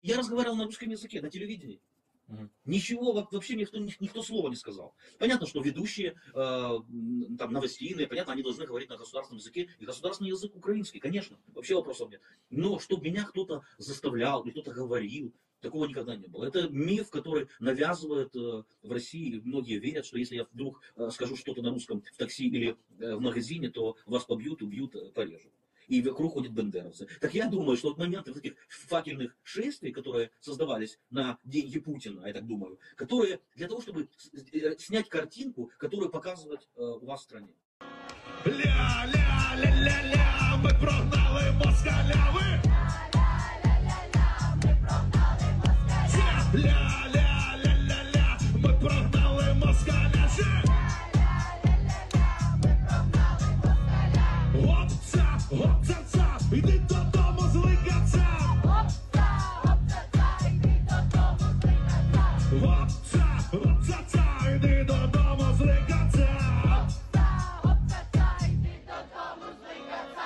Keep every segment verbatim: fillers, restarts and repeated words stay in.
Я разговаривал на русском языке, на телевидении. Мгм. Ничего вообще никто, никто слова не сказал. Понятно, что ведущие э, там новостейные, понятно, они должны говорить на государственном языке, и государственный язык украинский, конечно, вообще вопросов нет. Но чтобы меня кто-то заставлял, или кто-то говорил, такого никогда не было. Это миф, который навязывает э, в России, многие верят, что если я вдруг э, скажу что-то на русском в такси или э, в магазине, то вас побьют, убьют, э, порежут. И вокруг ходят бандеровцы. Так я думаю, что вот моменты вот этих факельных шествий, которые создавались на деньги Путина, я так думаю, которые для того, чтобы снять картинку, которую показывать э, у вас в стране. Ля-ля-ля-ля-ля, ми прогнали москаляви. Ля-ля-ля-ля-ля, ми прогнали москаляші. Опца, опца-ца, іди додому зликаться. Опца, опца-ца, іди додому зликаться. Опца, опца-ца, іди додому зликаться. Опца, опца-ца, іди додому зликаться.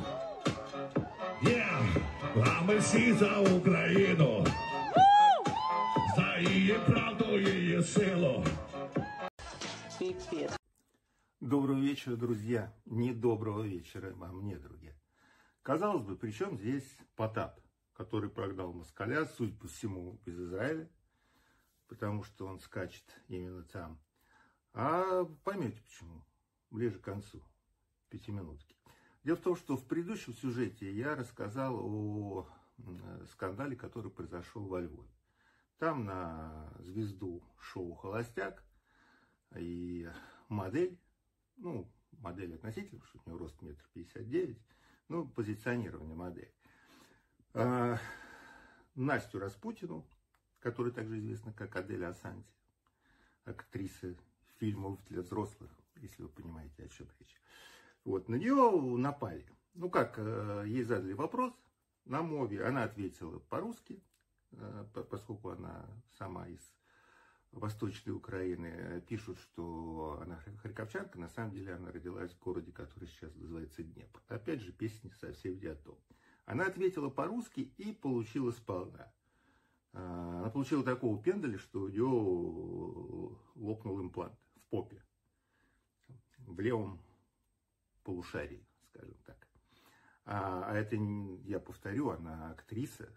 Є, а ми всі за Україну. За її правду, її силу. Пипец. Доброго вечера, друзья. Не доброго вечера, а мне, друзья. Казалось бы, при чем здесь Потап, который прогнал москаля, судя по всему, из Израиля, потому что он скачет именно там. А поймете почему, ближе к концу пятиминутки. Дело в том, что в предыдущем сюжете я рассказал о скандале, который произошел во Львове. Там на звезду шоу «Холостяк» и модель, ну, модель относительно, потому что у нее рост метр пятьдесят девять, ну, позиционирование модели. А, Настю Распутину, которая также известна как Адель Асанти, актриса фильмов для взрослых, если вы понимаете, о чем речь. Вот, на нее напали. Ну как, ей задали вопрос на мове, она ответила по-русски, поскольку она сама из Восточной Украины. Пишут, что она харьковчанка, на самом деле она родилась в городе, который сейчас называется Днепр. Опять же, песня совсем не о том. Она ответила по-русски и получила сполна. Она получила такого пендаля, что у нее лопнул имплант в попе, в левом полушарии, скажем так. А это, я повторю, она актриса,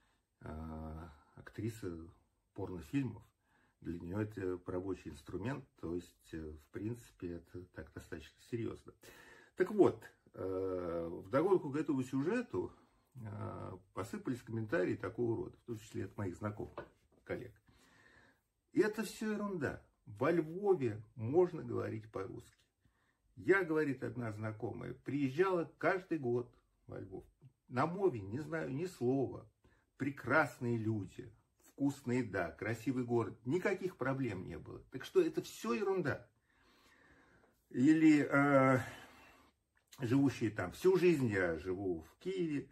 актриса порнофильмов. Для нее это рабочий инструмент, то есть, в принципе, это так достаточно серьезно. Так вот, вдогонку к этому сюжету посыпались комментарии такого рода, в том числе от моих знакомых, коллег. И это все ерунда. Во Львове можно говорить по-русски. Я, говорит одна знакомая, приезжала каждый год во Львов. На мове не знаю ни слова. Прекрасные люди. Вкусная еда, красивый город, никаких проблем не было. Так что это все ерунда. Или э, живущие там всю жизнь, я живу в Киеве,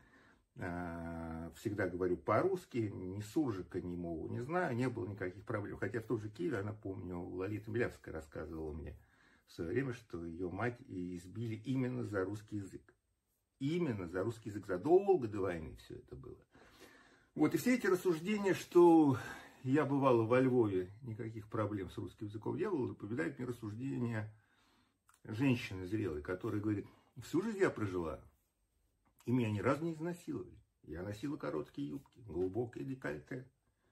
э, всегда говорю по-русски, ни суржика, ни мову не знаю, не было никаких проблем. Хотя в том же Киеве, она, помню, Лолита Милявская рассказывала мне в свое время, что ее мать избили именно за русский язык. Именно за русский язык, задолго до войны все это было. Вот, и все эти рассуждения, что я бывала во Львове, никаких проблем с русским языком не было, напоминает мне рассуждения женщины зрелой, которая говорит, всю жизнь я прожила, и меня ни разу не изнасиловали. Я носила короткие юбки, глубокое декольте,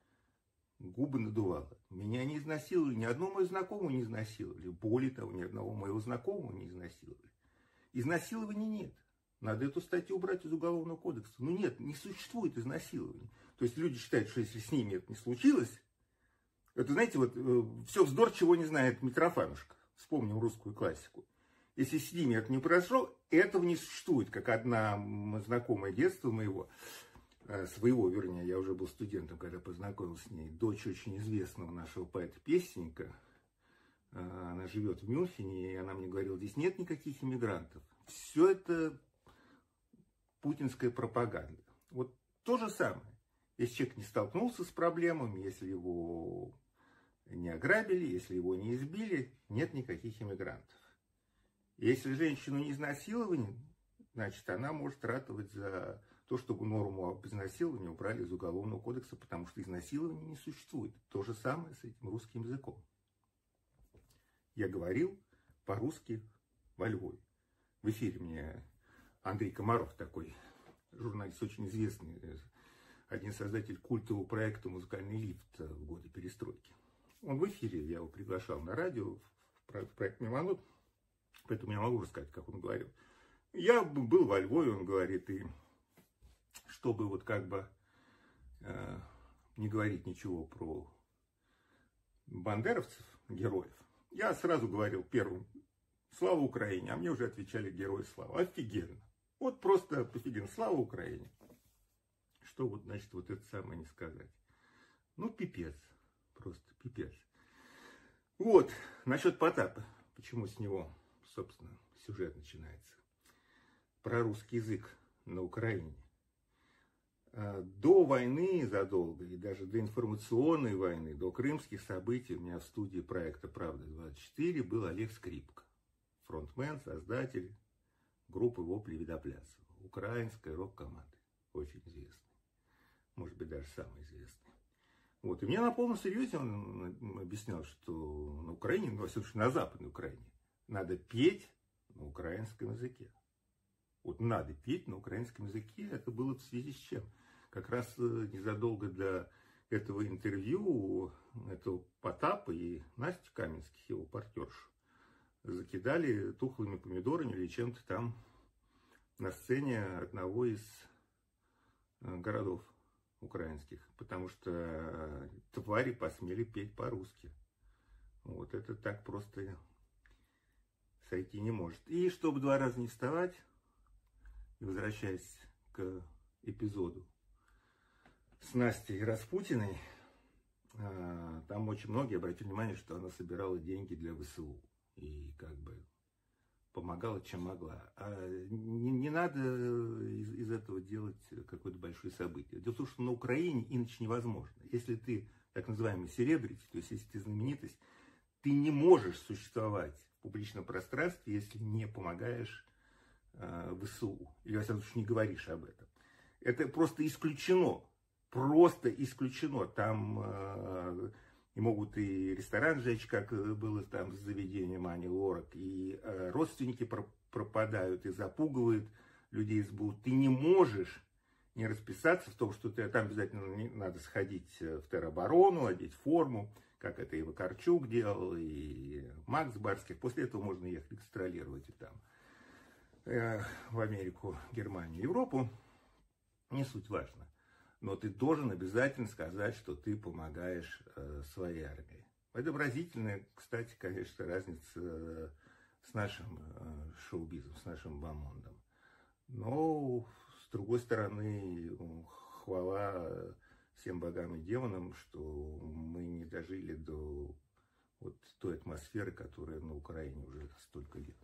губы надувала. Меня не изнасиловали, ни одного моего знакомого не изнасиловали. Более того, ни одного моего знакомого не изнасиловали. Изнасилований нет. Надо эту статью убрать из Уголовного кодекса. Ну нет, не существует изнасилования. То есть люди считают, что если с ними это не случилось, это, знаете, вот э, все вздор, чего не знает Митрофанушка. Вспомним русскую классику. Если с ними это не произошло, этого не существует. Как одна знакомая детства моего, э, своего, вернее, я уже был студентом, когда познакомился с ней, дочь очень известного нашего поэта-песенника. Э, она живет в Мюнхене, и она мне говорила, здесь нет никаких иммигрантов. Все это путинская пропаганда. Вот то же самое. Если человек не столкнулся с проблемами, если его не ограбили, если его не избили, нет никаких иммигрантов. Если женщину не изнасиловали, значит, она может ратовать за то, что норму об изнасиловании убрали из Уголовного кодекса, потому что изнасилования не существует. То же самое с этим русским языком. Я говорил по-русски во Львове. В эфире мне Андрей Комаров, такой журналист, очень известный, один создатель культового проекта «Музыкальный лифт» в годы перестройки. Он в эфире, я его приглашал на радио, в проект «Мимонот», поэтому я могу рассказать, как он говорил. Я был во Львове, он говорит, и чтобы вот как бы э, не говорить ничего про бандеровцев, героев, я сразу говорил первым «Слава Украине», а мне уже отвечали «Герой слава». Офигенно. Вот просто офигенно. Слава Украине. Что вот, значит, вот это самое не сказать. Ну, пипец. Просто пипец. Вот, насчет Потапа. Почему с него, собственно, сюжет начинается. Про русский язык на Украине. До войны задолго, и даже до информационной войны, до крымских событий у меня в студии проекта «Правда-двадцать четыре» был Олег Скрипка. Фронтмен, создатель группы «Вопли Видоплясова». Украинская рок-команда. Очень известная. Может быть, даже самая известная. Вот. И мне на полном серьезе он объяснял, что на Украине, ну, во всяком случае, на Западной Украине, надо петь на украинском языке. Вот надо петь на украинском языке. Это было в связи с чем? Как раз незадолго до этого интервью этого Потапа и Настю Каменских, его партнершу, закидали тухлыми помидорами или чем-то там на сцене одного из городов украинских, потому что твари посмели петь по-русски. Вот это так просто сойти не может. И чтобы два раза не вставать, и возвращаясь к эпизоду с Настей Распутиной, там очень многие обратили внимание, что она собирала деньги для ВСУ. И как бы помогала, чем могла. А не, не надо из, из этого делать какое-то большое событие. Дело в том, что на Украине иначе невозможно. Если ты так называемый селебрити, то есть если ты знаменитость, ты не можешь существовать в публичном пространстве, если не помогаешь э, ВСУ. Или, во всяком случае, не говоришь об этом. Это просто исключено. Просто исключено. Там э, и могут и ресторан сжечь, как было там с заведением Ани Лорак, и э, родственники про- пропадают, и запугивают людей из БУ. Ты не можешь не расписаться в том, что ты, там обязательно не, надо сходить в тероборону, одеть форму, как это и Вакарчук делал, и Макс Барских. После этого можно ехать гастролировать и там э, в Америку, Германию, Европу. Не суть важно. Но ты должен обязательно сказать, что ты помогаешь э, своей армии. Это выразительная, кстати, конечно, разница э, с нашим э, шоу-бизом, с нашим бомондом. Но, с другой стороны, хвала всем богам и демонам, что мы не дожили до вот той атмосферы, которая на Украине уже столько лет.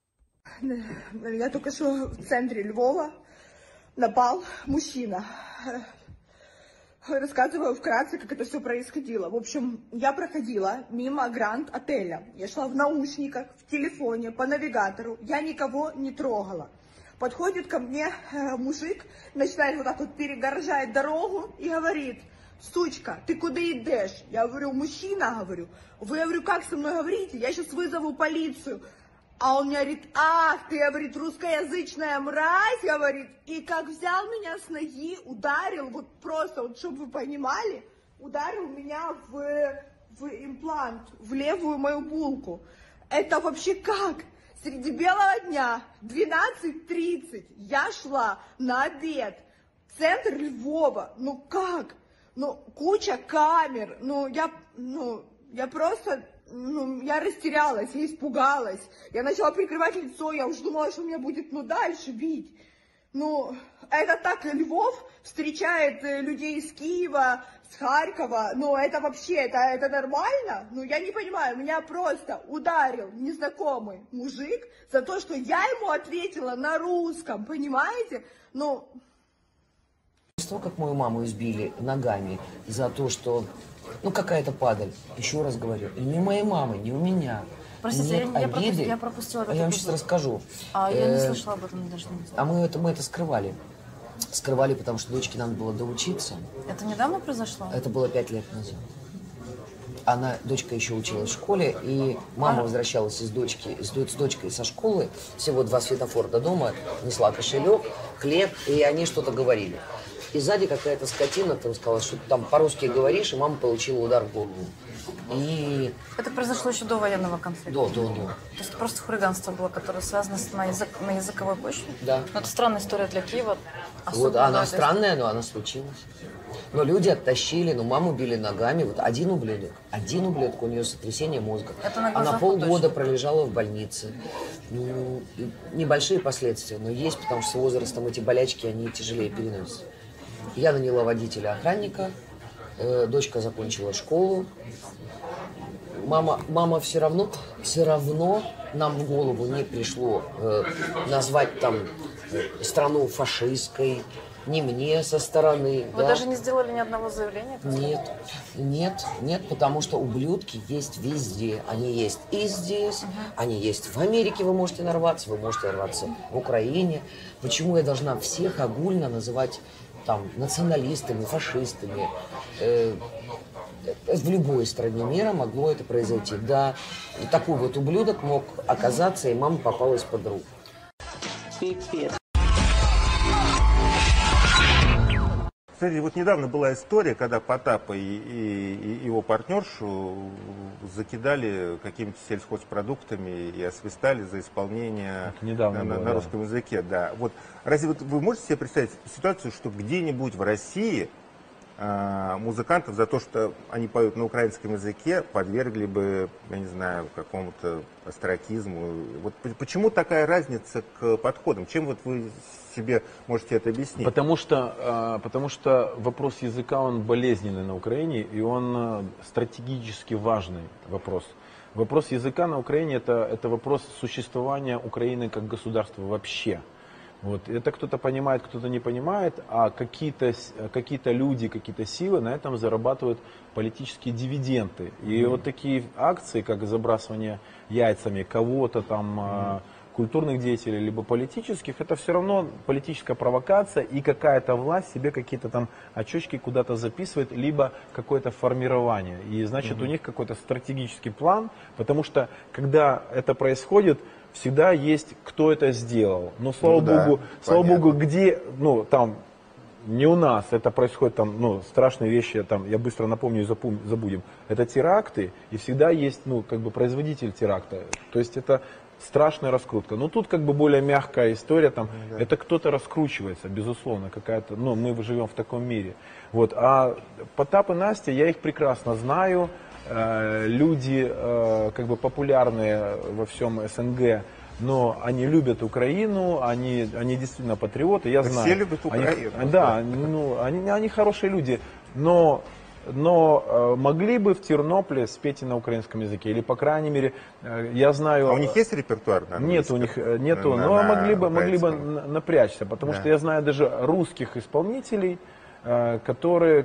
Я только что в центре Львова напал мужчина. Рассказываю вкратце, как это все происходило. В общем, я проходила мимо Гранд-отеля. Я шла в наушниках, в телефоне, по навигатору. Я никого не трогала. Подходит ко мне э, мужик, начинает вот так вот перегорожать дорогу и говорит: сучка, ты куда идешь? Я говорю: мужчина, говорю. Вы, говорю, как со мной говорите? Я сейчас вызову полицию. А он мне говорит: ах, ты, говорит, русскоязычная мразь, говорит. И как взял меня с ноги, ударил, вот просто, вот чтобы вы понимали, ударил меня в, в имплант, в левую мою булку. Это вообще как? Среди белого дня, двенадцать тридцать, я шла на обед, центр Львова. Ну как? Ну, куча камер, ну, я, ну, я просто... Ну, я растерялась, я испугалась. Я начала прикрывать лицо, я уже думала, что меня будет, ну, дальше бить. Ну, это так Львов встречает людей из Киева, с Харькова. Ну, это вообще, это, это нормально? Ну, я не понимаю, меня просто ударил незнакомый мужик за то, что я ему ответила на русском, понимаете? Ну... После того, как мою маму избили ногами за то, что... Ну, какая-то падаль, еще раз говорю, и не у моей мамы, не у меня. Простите, Нет я, я, обиды. пропустила, я пропустила. А я вам сейчас расскажу. А я не Э, слышала об этом, даже не знаю. А мы это, мы это скрывали. Скрывали, потому что дочке надо было доучиться. Это недавно произошло? Это было пять лет назад. Она, дочка еще училась в школе, и мама а. возвращалась из дочки, с, с дочкой со школы, всего два светофора до дома, несла кошелек, хлеб, и они что-то говорили. И сзади какая-то скотина там сказала, что ты там по-русски говоришь, и мама получила удар в голову. И... Это произошло еще до военного конфликта? До, до, до. То есть это просто хулиганство было, которое связано с, на, язык, на языковой почве? Да. Но это странная история для Киева. Вот она странная, но она случилась. Но люди оттащили, но маму били ногами. Вот один ублюдок, один ублюдок, у нее сотрясение мозга. Она полгода пролежала в больнице. Ну, небольшие последствия, но есть, потому что с возрастом эти болячки, они тяжелее переносятся. Я наняла водителя-охранника, э, дочка закончила школу. Мама, мама все равно, все равно нам в голову не пришло э, назвать там э, страну фашистской, не мне со стороны. Вы да. даже не сделали ни одного заявления? Нет, нет, нет, потому что ублюдки есть везде. Они есть и здесь, угу. они есть в Америке, вы можете нарваться, вы можете нарваться в Украине. Почему я должна всех огульно называть там националистами, фашистами? Э, в любой стране мира могло это произойти. Да, и такой вот ублюдок мог оказаться, и мама попалась под руку. Пипец. Кстати, вот недавно была история, когда Потапа и, и, и его партнершу закидали какими-то сельхозпродуктами и освистали за исполнение на, было, на, на русском да. языке. Да. Вот, разве вот вы можете себе представить ситуацию, что где-нибудь в России а, музыкантов за то, что они поют на украинском языке, подвергли бы, я не знаю, какому-то остракизму? Вот почему такая разница к подходам? Чем вот вы себе можете это объяснить? Потому что, потому что вопрос языка, он болезненный на Украине, и он стратегически важный вопрос. Вопрос языка на Украине это, это вопрос существования Украины как государства вообще. Вот. Это кто-то понимает, кто-то не понимает, а какие-то какие-то люди, какие-то силы на этом зарабатывают политические дивиденды. И mm-hmm. вот такие акции, как забрасывание яйцами кого-то там, mm-hmm. культурных деятелей, либо политических, это все равно политическая провокация, и какая-то власть себе какие-то там очечки куда-то записывает, либо какое-то формирование. И значит, mm-hmm. у них какой-то стратегический план, потому что когда это происходит, всегда есть, кто это сделал. Но слава ну, богу, да, слава богу, где, ну, там, не у нас, это происходит там, ну, страшные вещи, там, я быстро напомню и забудем. Это теракты, и всегда есть, ну, как бы производитель теракта. То есть это страшная раскрутка. Но тут как бы более мягкая история, там, да. это кто-то раскручивается, безусловно, какая-то, ну, мы живем в таком мире. Вот. А Потап и Настя, я их прекрасно знаю. Люди как бы популярные во всем СНГ, но они любят Украину, они, они действительно патриоты, я знаю. Все любят Украину. Они, да, ну, они, они хорошие люди, но, но могли бы в Тернополе спеть и на украинском языке, или по крайней мере, я знаю... А у них есть репертуар? На нет, у них нету, на, но на, могли бы, могли бы напрячься, потому да. что я знаю даже русских исполнителей, которые,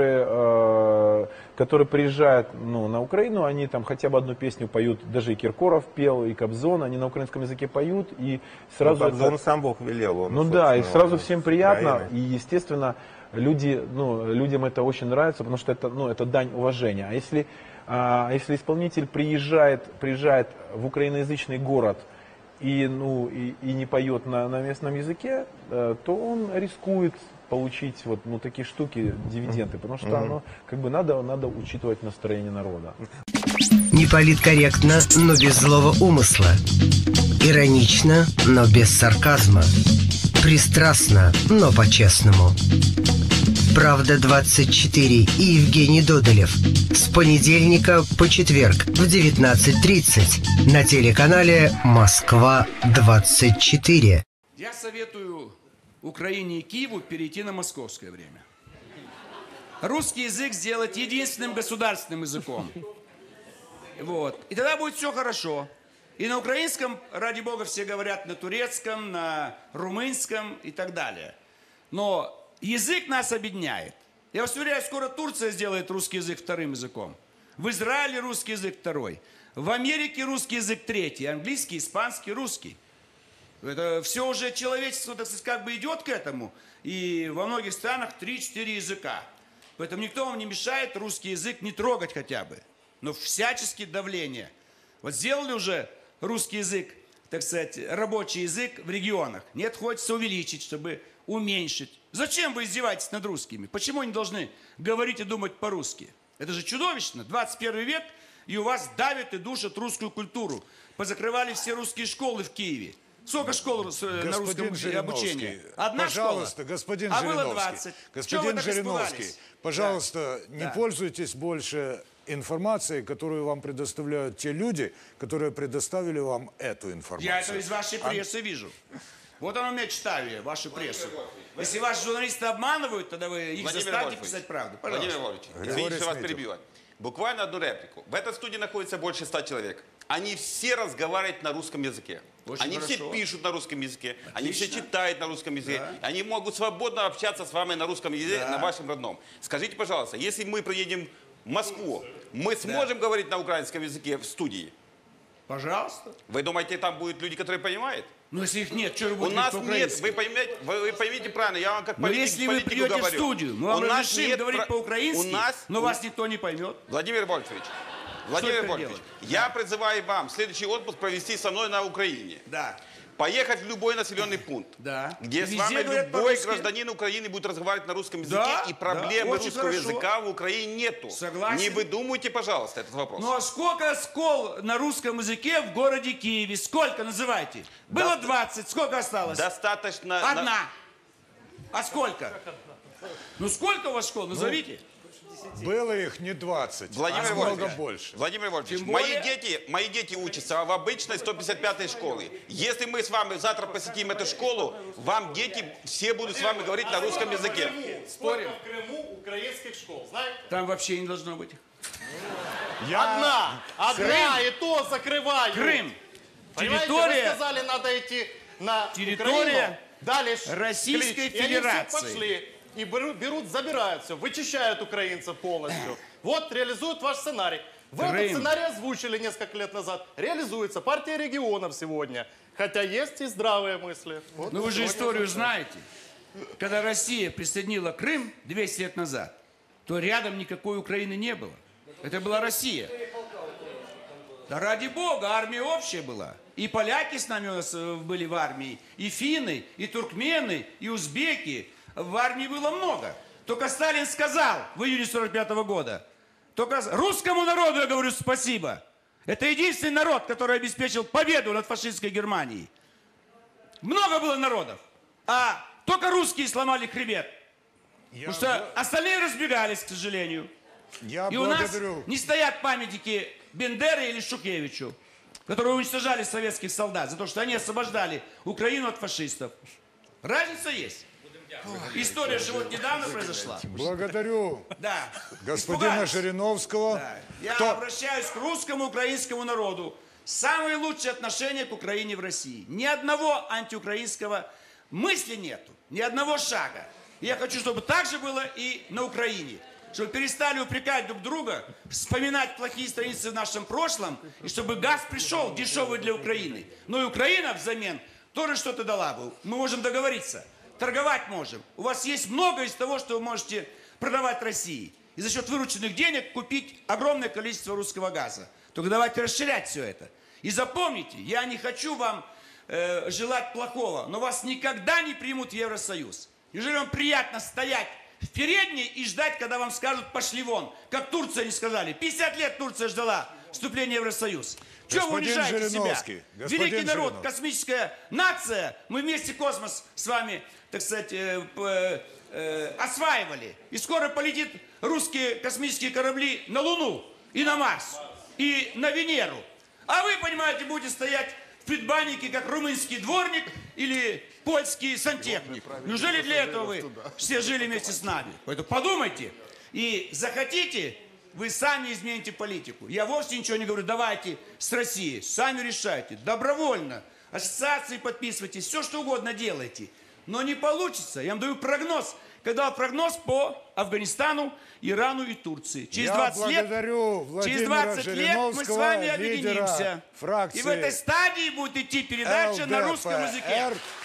которые, которые приезжают ну, на Украину, они там хотя бы одну песню поют, даже и Киркоров пел, и Кобзон, они на украинском языке поют, и сразу... Ну, Кобзон сам Бог велел. Он, ну да, и сразу всем приятно, Украины. И естественно, люди, ну, людям это очень нравится, потому что это, ну, это дань уважения. А если, а, если исполнитель приезжает, приезжает в украиноязычный город, и, ну, и, и не поет на, на местном языке, то он рискует получить вот ну, такие штуки, дивиденды, потому что mm-hmm. ну, как бы надо, надо учитывать настроение народа. Не политкорректно, но без злого умысла. Иронично, но без сарказма. Пристрастно, но по-честному. Правда двадцать четыре и Евгений Додолев. С понедельника по четверг в девятнадцать тридцать на телеканале Москва двадцать четыре. Я советую Украине и Киеву перейти на московское время. Русский язык сделать единственным государственным языком. Вот. И тогда будет все хорошо. И на украинском, ради бога, все говорят на турецком, на румынском и так далее. Но язык нас объединяет. Я вас уверяю, скоро Турция сделает русский язык вторым языком. В Израиле русский язык второй. В Америке русский язык третий. Английский, испанский, русский. Это все уже человечество, так сказать, как бы идет к этому. И во многих странах три-четыре языка. Поэтому никто вам не мешает русский язык не трогать хотя бы. Но всячески давление. Вот сделали уже русский язык, так сказать, рабочий язык в регионах. Нет, хочется увеличить, чтобы уменьшить. Зачем вы издеваетесь над русскими? Почему они должны говорить и думать по-русски? Это же чудовищно. двадцать первый век, и у вас давят и душат русскую культуру. Позакрывали все русские школы в Киеве. Сколько школ на русском обучении? Одна пожалуйста, школа. господин а Жириновский, было двадцать. господин Жириновский, пожалуйста, да. не да. пользуйтесь больше информацией, которую вам предоставляют те люди, которые предоставили вам эту информацию. Я это из вашей прессы а... вижу. Вот оно у меня читаю я, вашу прессу. Если ваши журналисты обманывают, тогда вы их Владимир заставьте Вольфович, писать правду. Владимир Вольфович, извините, что вас перебиваю. Буквально одну реплику. В этой студии находится больше ста человек. Они все разговаривают на русском языке. Очень они хорошо. все пишут на русском языке. Отлично. Они все читают на русском языке. Да. Они могут свободно общаться с вами на русском языке, Да. на вашем родном. Скажите, пожалуйста, если мы приедем в Москву, мы сможем да. говорить на украинском языке в студии? Пожалуйста. Вы думаете, там будут люди, которые понимают? Ну, если их нет, что вы будете У нас нет, вы поймете, вы, вы поймите правильно, я вам как но политик, если вы придете говорю. в студию, мы вам у разрешим говорить про... по-украински, у нас... но вас никто не поймет. Владимир Вольфович, Владимир Вольфович, я да. призываю вам следующий отпуск провести со мной на Украине. Да. Поехать в любой населенный пункт, да. где Везде с вами любой гражданин Украины будет разговаривать на русском языке, да, и проблемы да, русского хорошо. языка в Украине нету. Согласен. Не выдумывайте, пожалуйста, этот вопрос. Ну а сколько школ на русском языке в городе Киеве? Сколько, называйте? Было До... двадцать, сколько осталось? Достаточно... Одна. На... А сколько? Ну сколько у вас школ, назовите? Было их не двадцать, Владимир а Вольфович, много больше. Владимир Вольфович, Тем мои более... дети, мои дети учатся в обычной сто пятьдесят пятой школе. Если мы с вами завтра посетим эту школу, вам дети все будут с вами говорить на русском языке. Спорим? В Крыму украинских школ, знаете? Там вообще не должно быть. Я... Одна, одна, Крым. и то закрываю. Крым. Понимаете, Территория... вы сказали, надо идти на Территория Украину. Дали Российской клич, Федерации. И они все пошли. И берут, берут, забирают все, вычищают украинцев полностью. Вот, реализуют ваш сценарий. Вы Крым. этот сценарий озвучили несколько лет назад. Реализуется. Партия регионов сегодня. Хотя есть и здравые мысли. Вот Но вы же историю слушаем. знаете. Когда Россия присоединила Крым двести лет назад, то рядом никакой Украины не было. Это была Россия. Да ради бога, армия общая была. И поляки с нами у нас были в армии, и финны, и туркмены, и узбеки. В армии было много. Только Сталин сказал в июне сорок пятого года, только русскому народу я говорю спасибо. Это единственный народ, который обеспечил победу над фашистской Германией. Много было народов, а только русские сломали хребет. Я Потому что б... остальные разбегались, к сожалению. Я И благодарю. у нас не стоят памятники Бендере или Шухевичу, которые уничтожали советских солдат за то, что они освобождали Украину от фашистов. Разница есть. История же вот недавно произошла. Благодарю да. господина Испугались. Жириновского. Да. Я Кто... обращаюсь к русскому украинскому народу. Самые лучшие отношения к Украине в России. Ни одного антиукраинского мысли нету. Ни одного шага. И я хочу, чтобы так же было и на Украине. Чтобы перестали упрекать друг друга, вспоминать плохие страницы в нашем прошлом, и чтобы газ пришел дешевый для Украины. Но и Украина взамен тоже что-то дала бы. Мы можем договориться. Торговать можем. У вас есть много из того, что вы можете продавать России. И за счет вырученных денег купить огромное количество русского газа. Только давайте расширять все это. И запомните, я не хочу вам э, желать плохого, но вас никогда не примут в Евросоюз. Неужели вам приятно стоять в передней и ждать, когда вам скажут «пошли вон», как Турция не сказали. пятьдесят лет Турция ждала вступления в Евросоюз. Чего вы унижаете себя? Великий народ, космическая нация, мы вместе космос с вами, так сказать, э, э, э, осваивали. И скоро полетит русские космические корабли на Луну, и на Марс, и на Венеру. А вы, понимаете, будете стоять в предбаннике, как румынский дворник или польский сантехник. Неужели для этого вы все жили вместе с нами? Поэтому подумайте. И захотите, вы сами измените политику. Я вовсе ничего не говорю, давайте с Россией. Сами решайте. Добровольно. Ассоциации подписывайтесь, все что угодно делайте. Но не получится. Я вам даю прогноз. Когда прогноз по Афганистану, Ирану и Турции. Через Я двадцать лет, благодарю через двадцать лет мы с вами Жириновского, лидера объединимся. фракции И в этой стадии будет идти передача на русском языке. ЛДПР.